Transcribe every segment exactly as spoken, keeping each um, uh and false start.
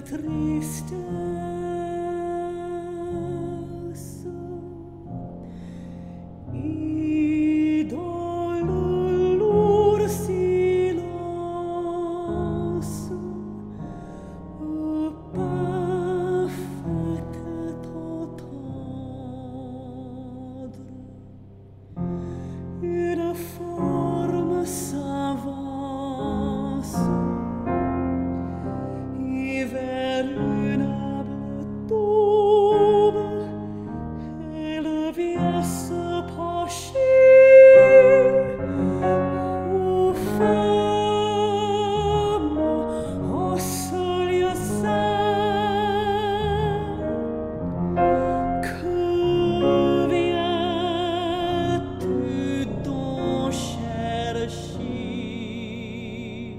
tristesse. Et dans le lourd silence, au parfait entendre, une forme s'avance et vers une âme tombe, elle vient se pencher aux femmes en ce lieu saint. Que viens-tu donc chercher?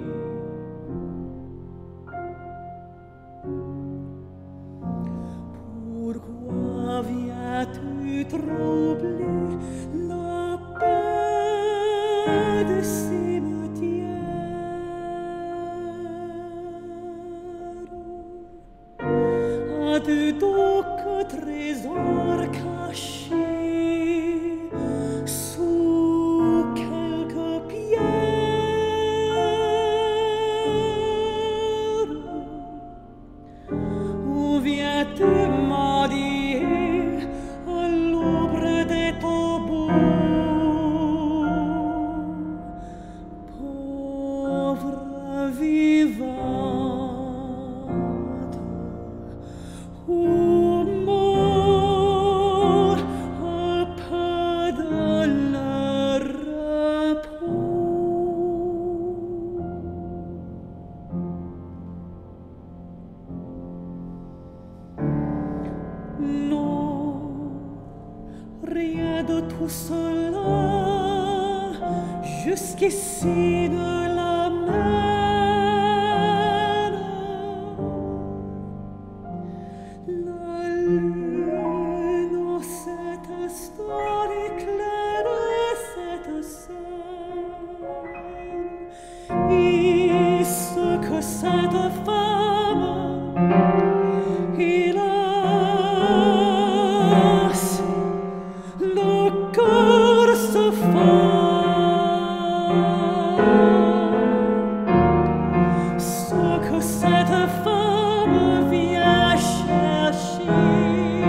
Pourquoi viens-tu troubler la paix des cimetières? As-tu donc un trésor caché sous quelque pierre? Ou viens-tu mendier à l'ombre des tombeaux? Pauvre vivante, ou mort un peu dans le repos? Non, rien de tout cela, jusqu'ici ne l'amène. La lune en cet instant éclaire cette scène, et ce que cette femme, hélas, le cœur se fend. Ce que cette femme vient chercher,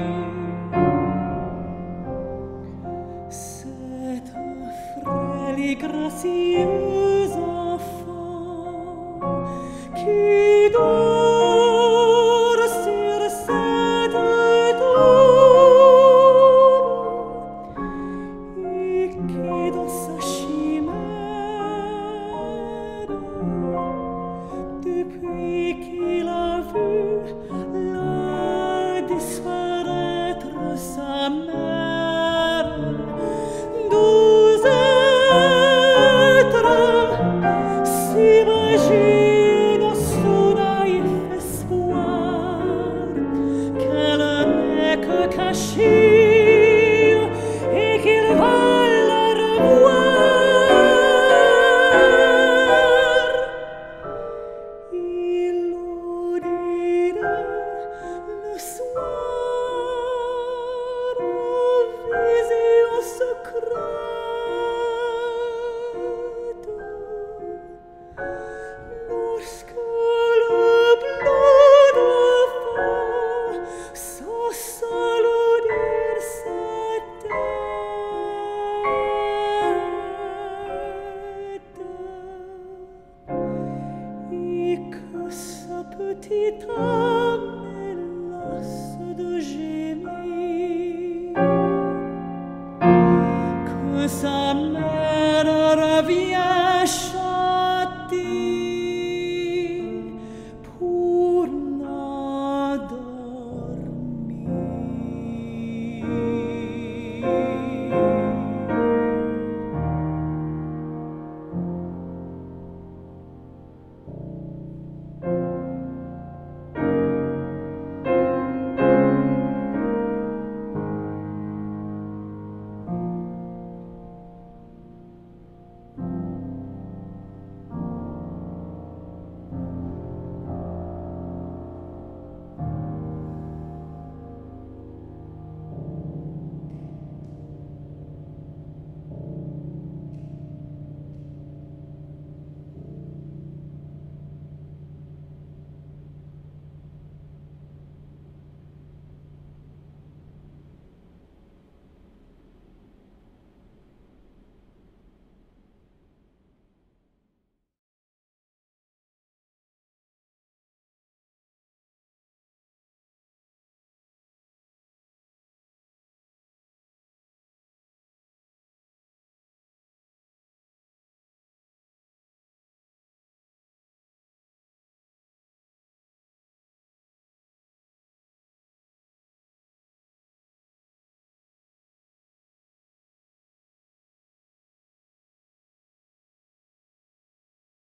cette frêle et gracieuse enfant qui dort sur cette tombe et qui dans sa chimère, depuis qu'il a vu là disparaître sa mère, douze êtres s'imaginent son naïf espoir qu'elle n'est que cachée et qu'il va la revoir. Il le dira le soir, vision secrète, lorsque le blanc d'enfant sans s'alourdir sa tête, et que sa petite âme est lasse de gémir, que sa mère revient chanter.